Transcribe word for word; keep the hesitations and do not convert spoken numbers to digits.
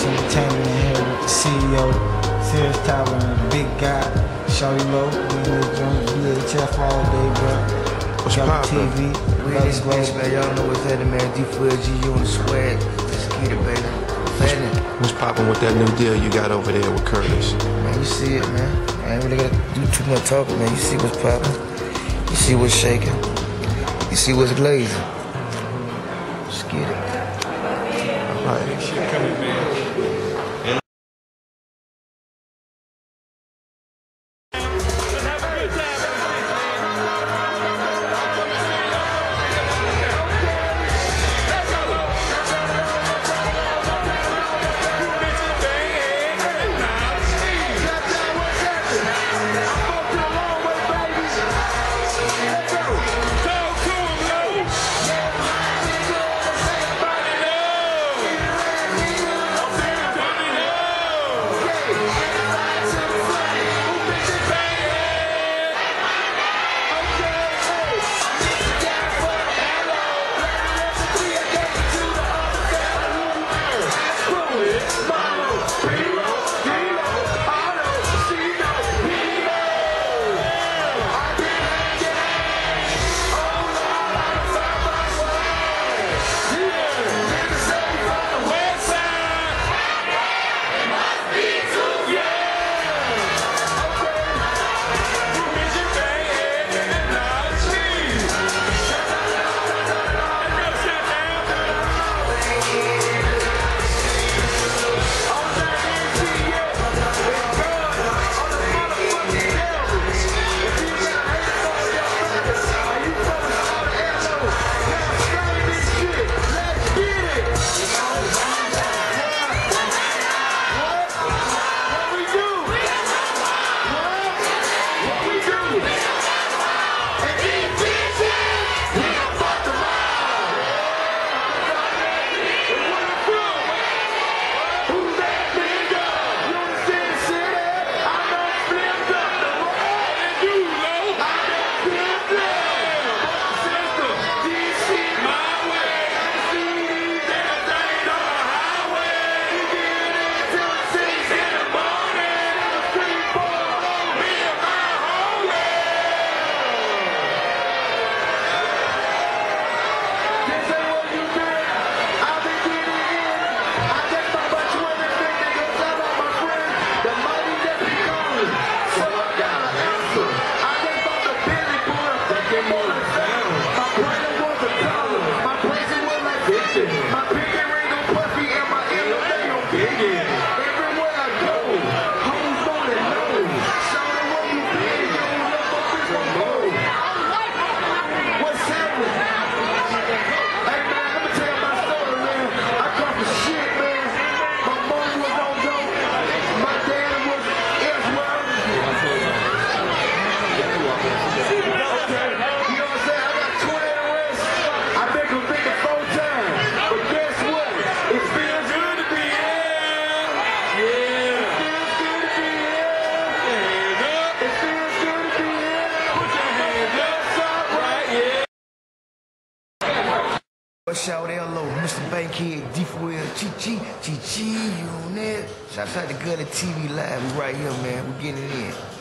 Entertainment in here with the C E O, Serious Tower, and the big guy, Shawty Low. We in the joint, B H F all day, bro. What's poppin'? T V. We in this bitch, man. Y'all know what's happening, man. D four G, you on the swag. Let's get it, baby. Fattening. What's poppin' with that new deal you got over there with Curtis? Man, you see it, man. I ain't really gotta do too much talking, man. You see what's poppin'. You see what's shaking. You see what's glazing. Let's get it. All right. Shit coming, man. Shout out low, Mister Bankhead, D four L, Chi Chi, Chi Chi, you on there? Shout out to Gully T V Live, we right here, man. We getting it in.